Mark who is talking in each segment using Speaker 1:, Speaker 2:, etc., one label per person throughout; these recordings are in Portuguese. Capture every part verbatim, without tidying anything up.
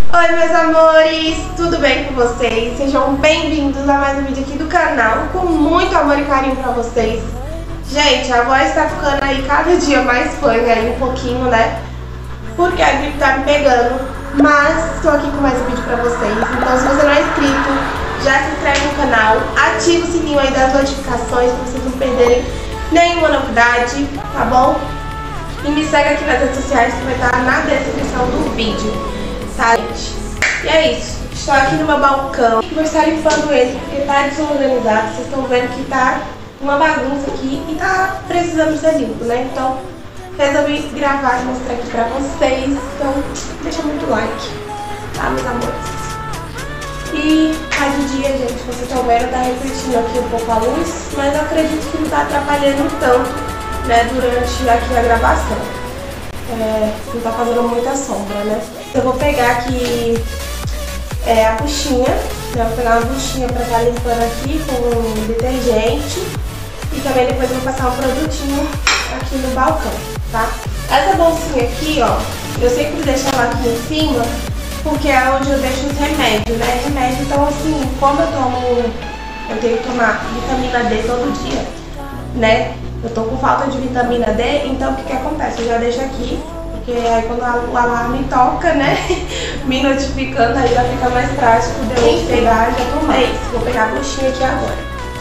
Speaker 1: Oi meus amores, tudo bem com vocês? Sejam bem-vindos a mais um vídeo aqui do canal, com muito amor e carinho pra vocês. Gente, a voz tá ficando aí cada dia mais fanha aí um pouquinho, né? Porque a gripe tá me pegando, mas estou aqui com mais um vídeo pra vocês. Então se você não é inscrito, já se inscreve no canal, ativa o sininho aí das notificações pra vocês não perderem nenhuma novidade, tá bom? E me segue aqui nas redes sociais que vai estar na descrição do vídeo, tá, gente? E é isso, estou aqui no meu balcão, vou estar limpando ele porque tá desorganizado. Vocês estão vendo que tá uma bagunça aqui e tá precisando ser limpo, né? Então resolvi gravar e mostrar aqui pra vocês. Então deixa muito like, tá, meus amores? E mais um dia, gente, vocês estão vendo, tá refletindo aqui um pouco a luz, mas eu acredito que não tá atrapalhando tanto, né, durante aqui a gravação. É, não tá fazendo muita sombra, né? Eu vou pegar aqui é, a buchinha, né? Vou pegar uma buchinha pra estar limpando aqui com detergente. E também depois eu vou passar um produtinho aqui no balcão, tá? Essa bolsinha aqui, ó, eu sempre deixo ela aqui em cima, porque é onde eu deixo os remédios, né? Remédio, então assim, como eu tomo, eu tenho que tomar vitamina D todo dia, né? Eu tô com falta de vitamina D, então o que que acontece? Eu já deixo aqui, porque aí quando o alarme toca, né, me notificando, aí já fica mais prático de eu pegar e já tomar. É isso, vou pegar a buchinha aqui agora.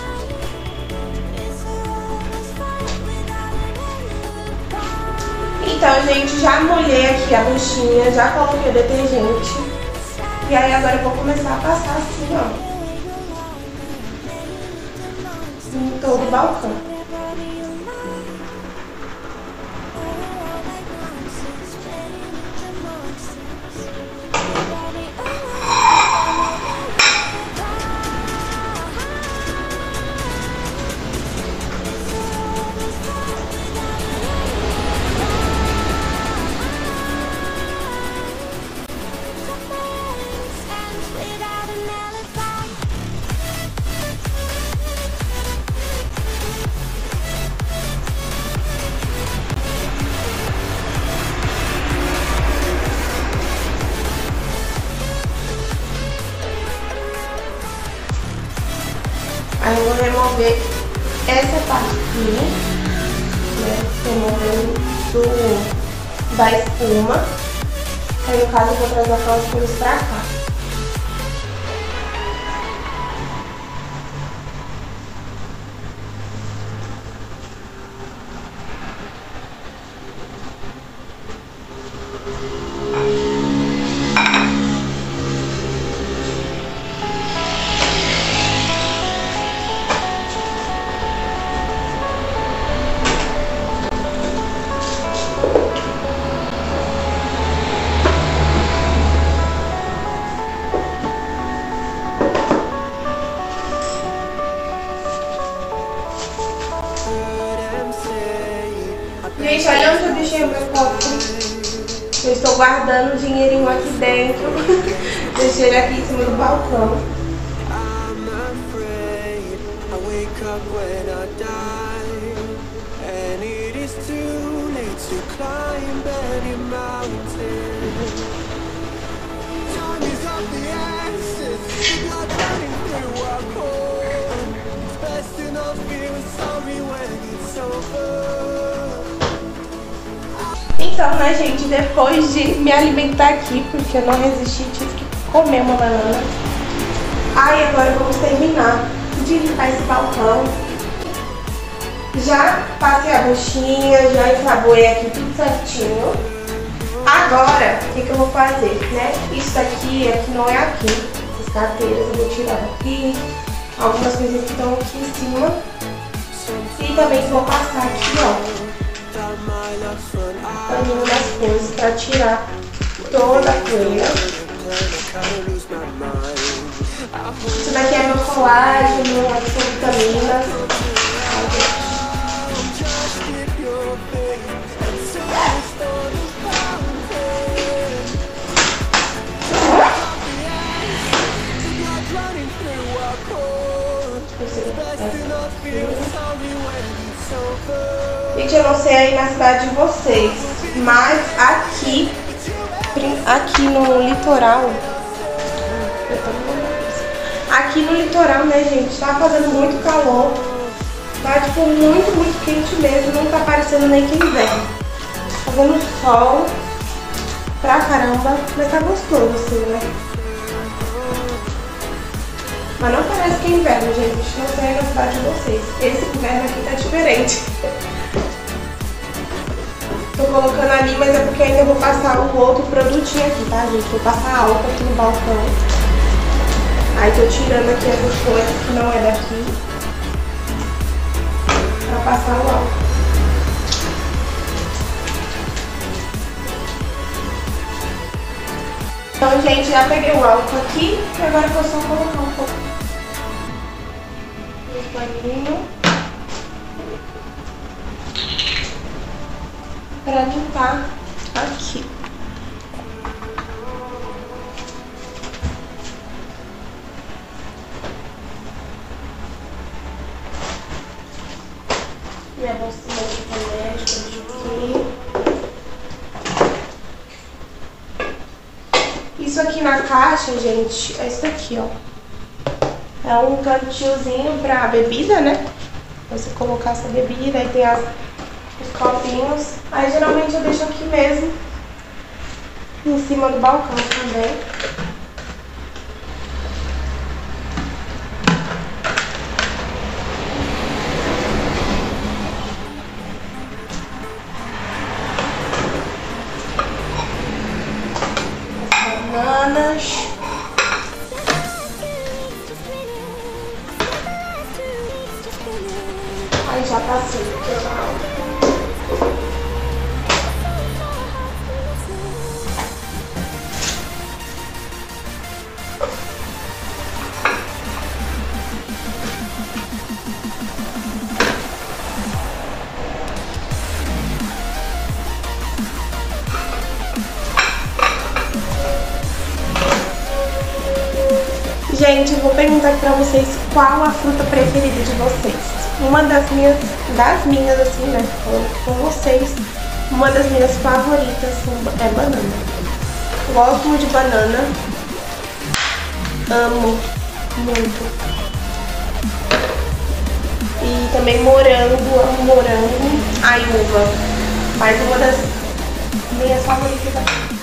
Speaker 1: Então, gente, já molhei aqui a buchinha, já coloquei o detergente. E aí agora eu vou começar a passar assim, ó, em todo o balcão. Aí eu vou remover essa parte aqui, né, removendo do, da espuma. Aí no caso eu vou trazer aquelas coisas pra cá. Gente, olha onde eu deixei o meu copo. Eu estou guardando o dinheirinho aqui dentro. Deixei ele aqui em cima do balcão. Então, né, gente, depois de me alimentar aqui, porque eu não resisti, tive que comer uma banana. Aí agora vamos terminar de limpar esse balcão. Já passei a buchinha, já ensaboei aqui tudo certinho. Agora, o que que eu vou fazer, né? Isso aqui, aqui não é aqui. Essas carteiras eu vou tirar aqui. Algumas coisas que estão aqui em cima. E também vou passar aqui, ó, paninho das coisas pra tirar toda a poeira. Isso daqui é meu colágeno, é com vitaminas. Gente, eu não sei aí na cidade de vocês, mas aqui aqui no litoral. Aqui no litoral, né, gente, tá fazendo muito calor. Tá, tipo, muito, muito quente mesmo. Não tá parecendo nem que é inverno. Tá fazendo sol pra caramba, mas tá gostoso, assim, né? Mas não parece que é inverno, gente. Não sei na cidade de vocês. Esse inverno aqui tá diferente. Tô colocando ali, mas é porque ainda vou passar o outro produtinho aqui, tá, gente? Vou passar álcool aqui no balcão. Aí tô tirando aqui essas coisas que não é daqui, pra passar o álcool. Então, gente, já peguei o álcool aqui e agora eu vou só colocar um pouco no paninho pra limpar aqui. Minha bolsinha de remédio, aqui. Isso aqui na caixa, gente, é isso aqui, ó. É um cantilzinho pra bebida, né? Você colocar essa bebida, aí tem as, os copinhos. Aí geralmente eu deixo aqui mesmo, em cima do balcão também. Bananas. Aí já passei aqui. Gente, eu vou perguntar aqui pra vocês qual a fruta preferida de vocês. Uma das minhas, das minhas assim, né, falando com vocês, uma das minhas favoritas é banana. Gosto muito de banana. Amo muito. E também morango, amo morango. Ai, uva. Mas uma das minhas favoritas aqui.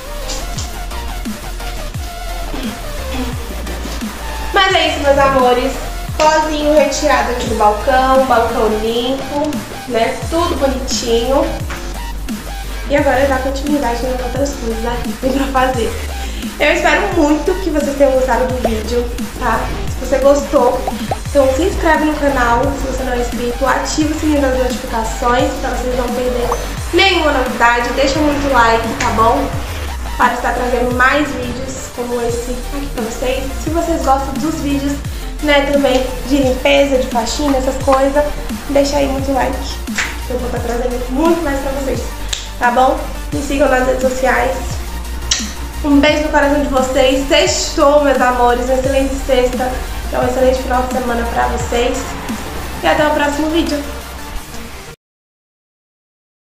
Speaker 1: Mas é isso, meus amores. Pozinho retirado aqui do balcão, balcão limpo, né? Tudo bonitinho. E agora eu dar continuidade nas outras coisas aqui que tem pra fazer. Eu espero muito que vocês tenham gostado do vídeo, tá? Se você gostou, então se inscreve no canal, se você não é inscrito, ativa o sininho das notificações pra vocês não perderem nenhuma novidade. Deixa muito like, tá bom? Para estar trazendo mais vídeos como esse aqui pra vocês. Se vocês gostam dos vídeos, né, também de limpeza, de faxina, essas coisas, deixa aí muito like. Eu vou estar trazendo muito mais pra vocês, tá bom? Me sigam nas redes sociais. Um beijo no coração de vocês. Sextou, meus amores. Uma excelente sexta. Um excelente final de semana pra vocês. E até o próximo vídeo.